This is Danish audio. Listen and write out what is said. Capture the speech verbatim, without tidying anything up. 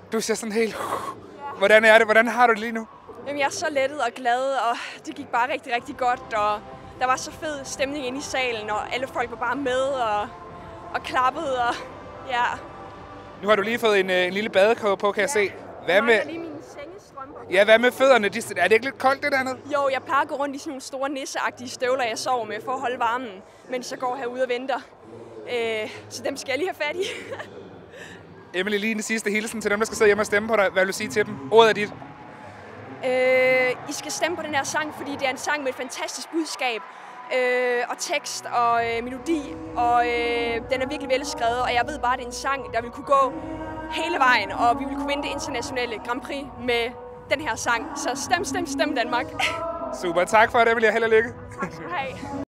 Du ser sådan helt... Hvordan er det? Hvordan har du det lige nu? Jamen, jeg er så lettet og glad, og det gik bare rigtig, rigtig godt. Og der var så fed stemning inde i salen, og alle folk var bare med og, og klappede. Og, ja. Nu har du lige fået en, en lille badekåbe på, kan jeg ja. se. Hvad med... lige mine sengestrømper. Ja, hvad med fødderne? De, er det ikke lidt koldt, det dernede? Jo, jeg plejer at gå rundt i sådan nogle store nisseagtige støvler, jeg sover med for at holde varmen, mens jeg går herude og venter. Øh, så dem skal jeg lige have fat i. Emily, lige den sidste hilsen til dem, der skal sidde hjemme og stemme på dig. Hvad vil du sige til dem? Ordet er dit. Øh, I skal stemme på den her sang, fordi det er en sang med et fantastisk budskab. Øh, og tekst og øh, melodi, og øh, den er virkelig velskrevet, og jeg ved bare, at det er en sang, der vil kunne gå hele vejen, og vi vil kunne vinde det internationale Grand Prix med den her sang. Så stem, stem, stem Danmark. Super, tak for det, Emily, og held og lykke. Tak skal du have.